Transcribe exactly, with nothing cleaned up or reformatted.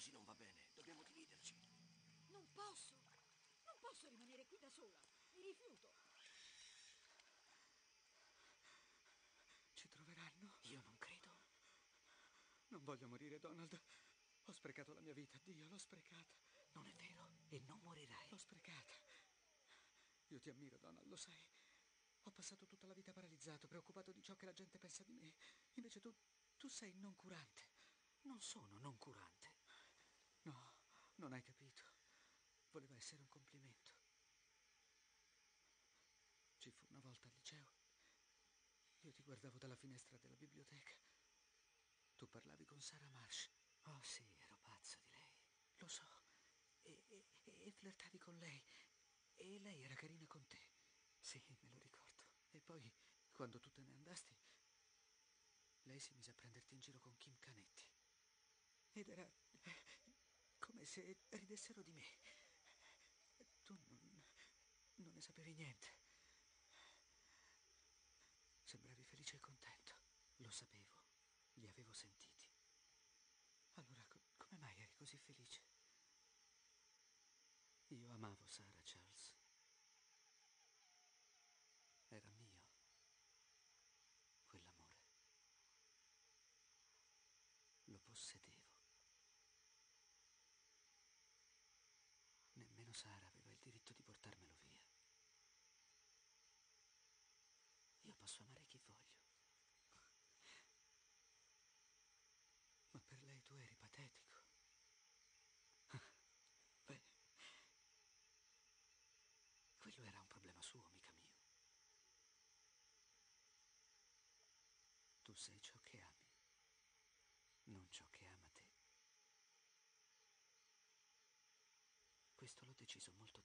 Così non va bene. Dobbiamo dividerci. Non posso. Non posso rimanere qui da sola. Mi rifiuto. Ci troveranno? Io non credo. Non voglio morire, Donald. Ho sprecato la mia vita. Dio, l'ho sprecata. Non è vero. E non morirai. L'ho sprecata. Io ti ammiro, Donald, lo sai. Ho passato tutta la vita paralizzato, preoccupato di ciò che la gente pensa di me. Invece tu, tu sei noncurante. Non sono noncurante. No, non hai capito. Voleva essere un complimento. Ci fu una volta al liceo. Io ti guardavo dalla finestra della biblioteca. Tu parlavi con Sarah Marsh. Oh sì, ero pazzo di lei. Lo so. E, e, e flirtavi con lei. E lei era carina con te. Sì, me lo ricordo. E poi, quando tu te ne andasti, lei si mise a prenderti in giro con Kim Canetti. Ed era come se ridessero di me. Tu non, non ne sapevi niente. Sembravi felice e contento. Lo sapevo. Li avevo sentiti. Allora, co- come mai eri così felice? Io amavo Sarah, Charles. Era mio, quell'amore. Lo possedevo. Nemmeno Sarah aveva il diritto di portarmelo via. Io posso amare chi voglio. Ma per lei tu eri patetico. Beh, quello era un problema suo, mica mio. Tu sei ciò che ami, non ciò che ama te. Questo l'ho deciso molto